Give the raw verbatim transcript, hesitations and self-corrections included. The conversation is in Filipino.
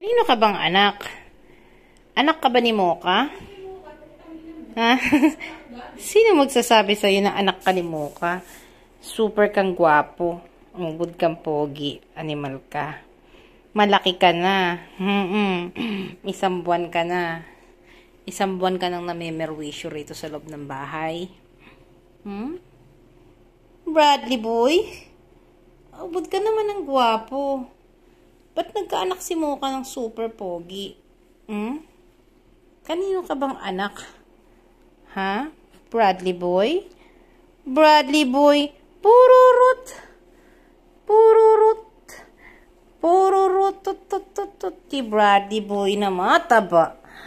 Sino ka bang anak? Anak ka ba ni Mocha? Ha? Sino magsasabi sa'yo na anak ka ni Mocha? Super kang gwapo. Ungod kang pogi. Animal ka. Malaki ka na. Hmm, Isang buwan ka na. Isang buwan ka nang namemerwisyo rito sa loob ng bahay. Hmm? Bradley boy? Ungod ka naman ng gwapo. Ba't nagkaanak si Mocha ng super pogi? Hmm? Kanino ka bang anak? Ha? Bradley boy? Bradley boy, pururut. Pururut. Pururut. Tut, tut, tut, tut. Ti Bradley boy na mataba.